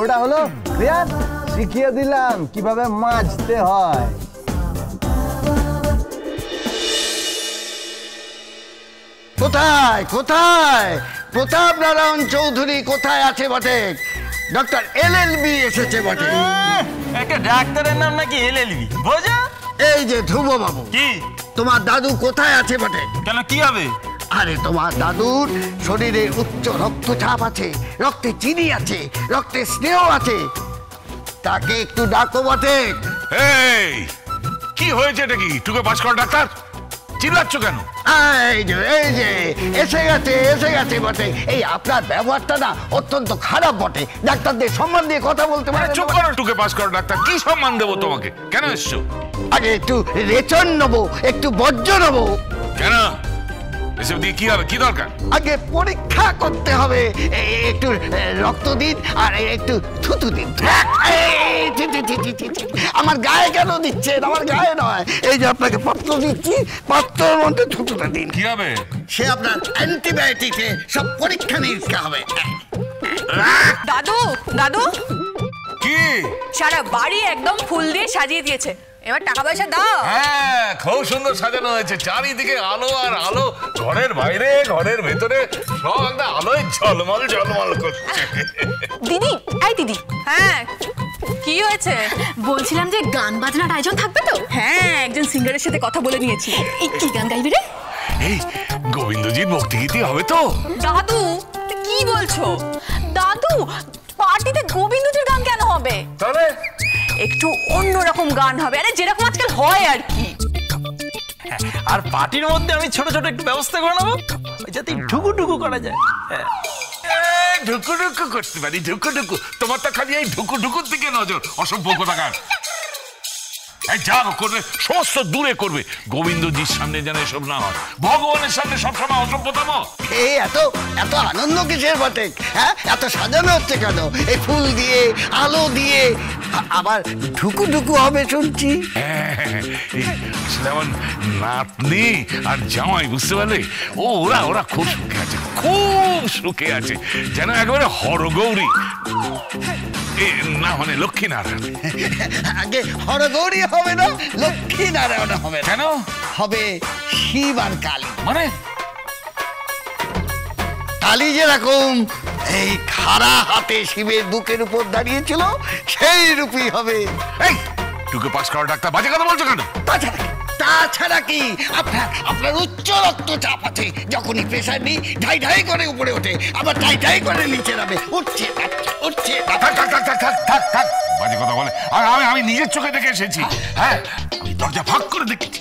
ওটা হলো ক্লিয়ার। শিখিয়ে দিলাম কিভাবে মাজতে হয়। কোথায় কোথায় প্রতাপ নারায়ণ চৌধুরী কোথায় আছে বটে? ডক্টর এলএলবি এসেছে বটে। একটা ডাক্তারের নাম নাকি এলএলবি? বোঝা এই যে ধ্রুব বাবু, কি তোমার দাদু কোথায় আছে বটে? কেন, কি হবে? আরে তোমার দাদুর শরীরে উচ্চ রক্তচাপ আছে, রক্তে চিনি আছে, রক্তে স্নেহ আছে, তাকে একটু ডাকো বটে। এই কি হয়েছে? এটা কি টুকে পাস করা ডাক্তার? চিল্লাচ্ছ কেন? এই যে এসে গেছে বটে। এই আপনার ব্যবহারটা না অত্যন্ত খারাপ বটে। ডাক্তারদের সম্মান দিয়ে কথা বলতে পারে। চুপ করো টুকে পাস করা ডাক্তার, কি সম্মান দেবো তোমাকে? কেন এসছো? আগে একটু রেচন নেবো, একটু বর্জ্য নেবো। কেন এসব দিয়ে কি হবে? কি দরকার? আগে পরীক্ষা করতে হবে। একটু রক্ত দিন আর একটু থুতু দিন। আমার গায়ে কেন দিচ্ছেন? আমার গায়ে নয়, এই যে আপনাকে পত্র দিচ্ছি, পত্রের মধ্যে থুতুটা দিন। কি হবে? সে আপনার অ্যান্টিবায়োটিকে সব পরীক্ষা নিরীক্ষা হবে। দাদু দাদু, কি? সারা বাড়ি একদম ফুল দিয়ে সাজিয়ে দিয়েছে, এবার টাকা পয়সা দাও। হ্যাঁ, খুব সুন্দর সাজানো হয়েছে, চারিদিকে আলো আর আলো, ঘরের বাইরে ঘরের ভেতরে সব একটা আলোয় ঝলমল ঝলমল করছে। দিদি, এই দিদি। হ্যাঁ, কি হয়েছে? বলছিলাম যে গান বাজনার আয়োজন থাকবে তো? হ্যাঁ, একজন সিঙ্গারের সাথে কথা বলে নিয়েছি। এই কি গান গাইবি রে? এই গোবিন্দজির ভক্তিগীতি হবে তো? দাদু কি বলছো? দাদু, পার্টিতে গোবিন্দজির গান কেন হবে? তাহলে একটু অন্যরকম গান হবে, আরে যেরকম আজকাল হয় আর কি। আর পার্টির মধ্যে আমি ছোট ছোট একটু ব্যবস্থা করে নেবো, যাতে ঢুকু ঢুকু করা যায়। ঢুকু ঢুকু করতে পারি, ঢুকু ঢুকু। তোমার তো খালি এই ঢুকু ঢুকুর দিকে নজর, অসভ্য কোথাকার। এই যা করবে সমস্ত দূরে করবে, গোবিন্দজির সামনে যেন এসব না হয়, ভগবানের সামনে সবসময় অসভ্যতম। এই এত এত আনন্দ কিসের বটে? হ্যাঁ, এত সাজানো হচ্ছে কেন? এই ফুল দিয়ে, আলো দিয়ে, আবার ঢুকু ঢুকু হবে শুনছি। যেমন নাতনি আর জামাই, বুঝতে পারলে? ওরা খুব সুখে আছে, খুব সুখে আছে, যেন একেবারে হরগৌরী, না মানে লক্ষ্মী নারায়ণ। আগে হরগৌরী হবে না, লক্ষ্মী নারায়ণ হবে। কেন হবে? শিব আর কালী। মানে কালী যেরকম এই খাড়া হাতে শিবের বুকের উপর দাঁড়িয়েছিল, সেই রূপই হবে। এই টুকে পাস করা ডাক্তার, বাজে কথা বলছো কেন? তাছাড়া কি আপনার উচ্চ রক্তচাপ আছে, যখনই প্রেসার নেই ঢাই ঢাই করে উপরে ওঠে, আবার ঢাই ঢাই করে নিচে নামে, উঠছে উঠছে। থাক, বাজে কথা বলে। আমি নিজের চোখে দেখে এসেছি। হ্যাঁ, আমি দরজা ফাঁক করে দেখেছি,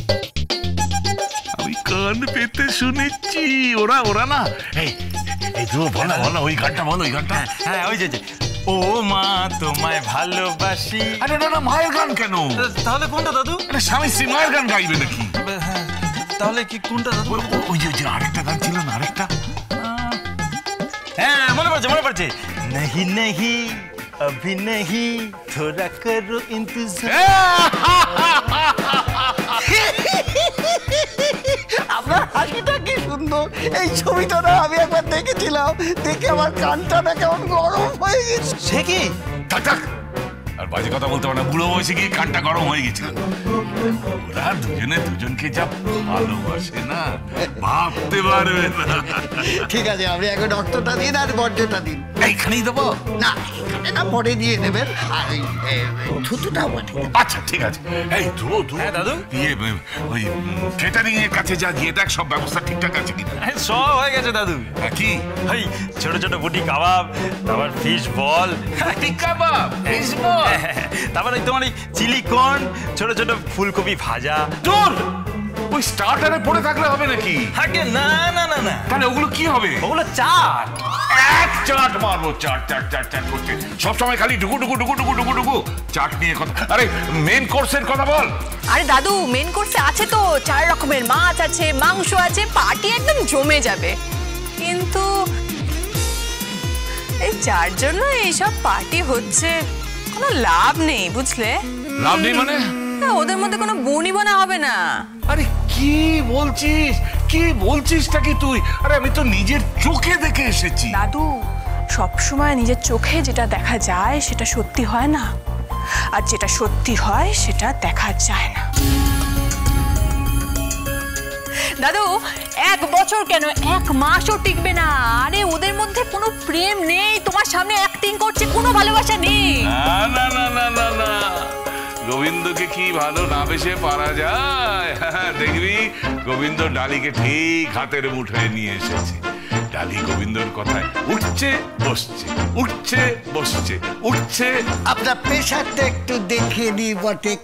আমি কান পেতে শুনেছি। ওরা না, এই তুই বলো ওই গানটা, বলো ওই গানটা। হ্যাঁ, ওই যে ও মা তোমায় ভালোবাসি। আরে না, মায়ের গান কেন? তাহলে কোনটা দাদু? স্বামী স্ত্রী মায়ের গান গাইবে নাকি? তাহলে কি কোনটা দাদু? ওই যে আরেকটা গান ছিল না, আরেকটা। হ্যাঁ, মনে পড়ছে। नहीं नहीं अभी नहीं थोड़ा करो इंतजार। আপনার হাসিটা কি সুন্দর! এই ছবিটা না আমি একবার দেখেছিলাম, দেখে আমার কানটা না কেমন গরম হয়ে গেছে। সে কি? থাক, আর বাজে কথা বলতে পারে না, বুড়ো বয়সে গিয়ে কানটা গরম হয়ে গেছিল। ওরা দুজনে দুজনকে যা ভালোবাসে না, ভাবতে পারবে না। ঠিক আছে, আপনি এখন রক্তটা দিন আর বর্জ্যটা দিন। এইখানেই দেবো না, এটা পরে দিয়ে নেবেন। আর থুতুটাও বটে। আচ্ছা ঠিক আছে। এই ধ্রুব, হ্যাঁ দাদু। ওই কেটারিং এর কাছে যা গিয়ে দেখ সব ব্যবস্থা ঠিকঠাক আছে কিনা। সব হয়ে গেছে দাদু। কি? ওই ছোট ছোট বুটি কাবাব, তারপর ফিশ বল, কাবাব, ফিশ বল, তারপর ওই তোমার চিলি কর্ন, ছোট ছোট ফুলকপি ভাজা। তোর ওই স্টার্টারে পড়ে থাকলে হবে নাকি? আগে না না না না, তাহলে ওগুলো কি হবে? ওগুলো চাট। এক চাট মারবো, চাট করছে সবসময়, খালি ঢুকু ঢুকু ঢুকু ঢুকু ঢুকু ঢুকু চাট নিয়ে কথা। আরে মেন কোর্সের কথা বল। আরে দাদু, মেন কোর্সে আছে তো 4 রকমের মাছ আছে, মাংস আছে, পার্টি একদম জমে যাবে। কিন্তু এই 4 জন্য এইসব পার্টি হচ্ছে, কোনো লাভ নেই, বুঝলে? লাভ নেই মানে? ওদের মধ্যে কোনো বনিবনা হবে না। আরে কি বলছিস, কি বলছিসটা কি তুই? আরে আমি তো নিজের চোখে দেখে এসেছি। দাদু সবসময় নিজের চোখে যেটা দেখা যায় সেটা সত্যি হয় না, আর যেটা সত্যি হয় সেটা দেখা যায় না। দাদু 1 বছর কেন 1 মাসও টিকবে না। আরে ওদের মধ্যে কোনো প্রেম নেই, তোমার সামনে অ্যাক্টিং করছে, কোনো ভালোবাসা নেই। না না না না না, গোবিন্দকে কি ভালো না বেশে পারা যায়। দেখবি গোবিন্দ ডালিকে ঠিক হাতের মুঠোয় নিয়ে এসেছে। ডালি গোবিন্দর কথায় উঠছে বসছে, উঠছে বসছে, উঠছে। আপনার প্রেশারটা একটু দেখে নি বটে।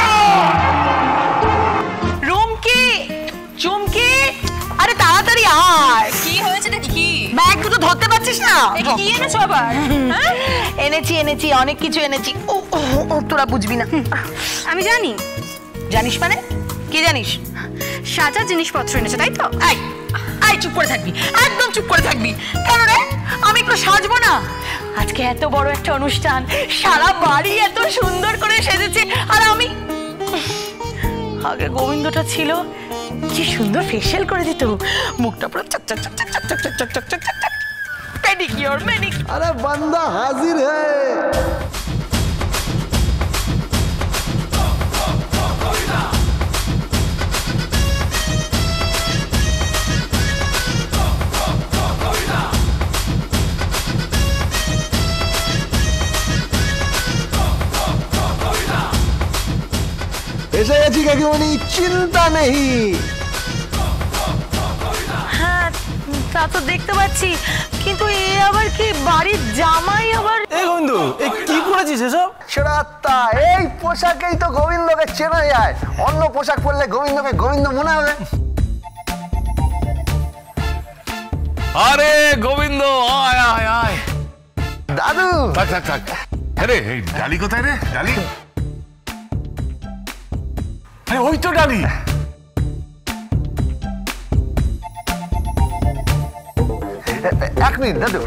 রুমকি, চুমকি, আরে তাড়াতাড়ি আয়। কি হয়েছে নাকি? ব্যাগ দুটো ধরতে পারছিস না? কি এনেছো আবার? এনেছি অনেক কিছু এনেছি। তোরা বুঝবি না। আমি জানি। জানিস মানে? কি জানিস? সাজার জিনিসপত্র এনেছো তাই তো? আই চুপ করে থাকবি, একদম চুপ করে থাকবি। কেন রে, আমি একটু সাজবো না? আজকে এত বড় একটা অনুষ্ঠান, সারা বাড়ি এত সুন্দর করে সেজেছে, আর আমি আগে গোবিন্দটা ছিল কি সুন্দর ফেশিয়াল করে দিত, মুখটা পুরো চক চক চক চক চক চক চক চক চক চক চক, পেডিকিওর ম্যানিকিওর। अरे बंदा हाजिर है। এসে গেছি কাকিমণি, চিন্তা নেই। হ্যাঁ তা তো দেখতে পাচ্ছি, কিন্তু এ আবার কি বাড়ির জামাই? আবার এই বন্ধু, এই কি পরেছিস এসব? সেটা এই পোশাকেই তো গোবিন্দকে চেনা যায়। অন্য পোশাক পরলে গোবিন্দকে গোবিন্দ মনে হবে। আরে গোবিন্দ আয় আয় আয়। দাদু থাক থাক থাক। আরে এই ডালি কোথায় রে? ডালি, আরে ওই তো ডালি। এক মিনিট দাদু,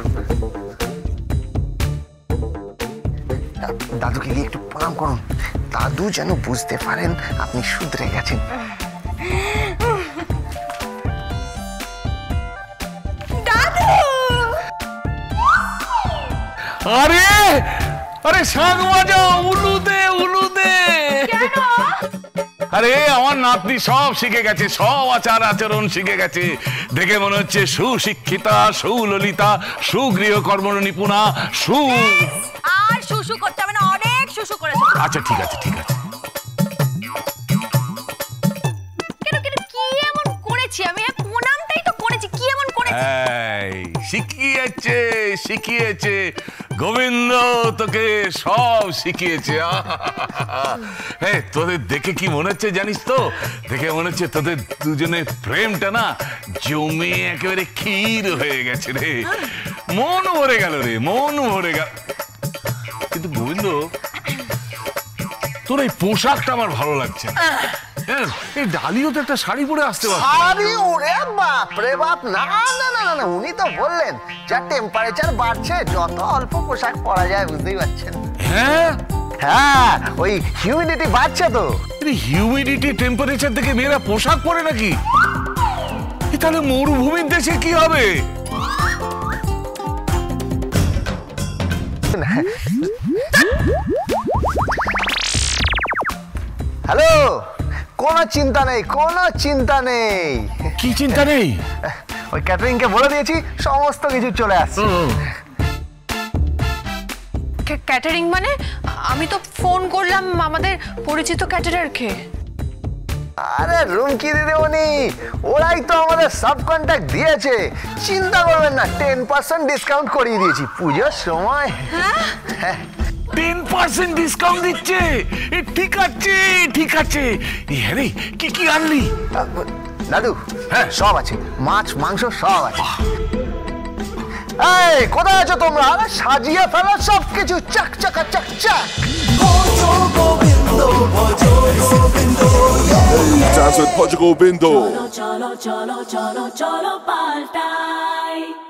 দাদুকে গিয়ে একটু প্রণাম করুন। দাদু যেন বুঝতে পারেন আপনি শুধরে গেছেন। আরে আরে শাঁখ বাজাও, উলু দে উলু দে। আরে আমার নাতনি সব শিখে গেছে, সব আচার আচরণ শিখে গেছে। দেখে মনে হচ্ছে সুশিক্ষিতা, সুললিতা, সুগৃহকর্ম নিপুণা, আর শুশু করতে হবে না, অনেক শুশু করেছো। আচ্ছা ঠিক আছে ঠিক আছে। কেন কেন কি এমন করেছি আমি? প্রণামটাই তো করেছি, কি এমন করেছি? শিখিয়েছে শিখিয়েছে গোবিন্দ, তোকে সব শিখিয়েছে। হ্যাঁ, তোদের দেখে কি মনে হচ্ছে জানিস তো? দেখে মনে হচ্ছে তোদের দুজনের প্রেমটা না জমে একেবারে ক্ষীর হয়ে গেছে রে। মন ভরে গেল রে, মন ভরে গেল। কিন্তু গোবিন্দ, তোর এই পোশাকটা আমার ভালো লাগছে। এই ডালিও তো একটা শাড়ি পরে আসতে পারত। আরে ওরে বাপ রে বাপ, না না না না, উনি তো বললেন যা টেম্পারেচার বাড়ছে যত অল্প পোশাক পরা যায়, বুঝতেই পারছেন। হ্যাঁ হ্যাঁ, ওই হিউমিডিটি বাড়ছে তো। হিউমিডিটি টেম্পারেচার থেকে মেয়েরা পোশাক পরে নাকি? তাহলে মরুভূমির দেশে কি হবে? হ্যালো, কোনো চিন্তা নেই, কোনো চিন্তা নেই। কি চিন্তা নেই? ওই ক্যাটারিং কে বলে দিয়েছি, সমস্ত কিছু চলে আসছে। ক্যাটারিং মানে? আমি তো ফোন করলাম আমাদের পরিচিত ক্যাটারারকে। আরে রুমকি দিদিমণি, ওরাই তো আমাদের সাব কন্ট্যাক্ট দিয়েছে। চিন্তা করবেন না, 10% ডিসকাউন্ট করিয়ে দিয়েছি পুজোর সময়। 10% ডিসকাউন্ট দিচ্ছে? ঠিক আছে ঠিক আছে। হ্যাঁ, কি কি আনলি? দাদু হ্যাঁ সব আছে, মাছ মাংস সব আছে। এই কোথায় আছো তোমরা? আরে সাজিয়ে ফেলো সবকিছু, চাক চাকা চাক চাক। Dance with Portugal Bindo. Cholo, cholo, cholo, cholo, cholo, paltai.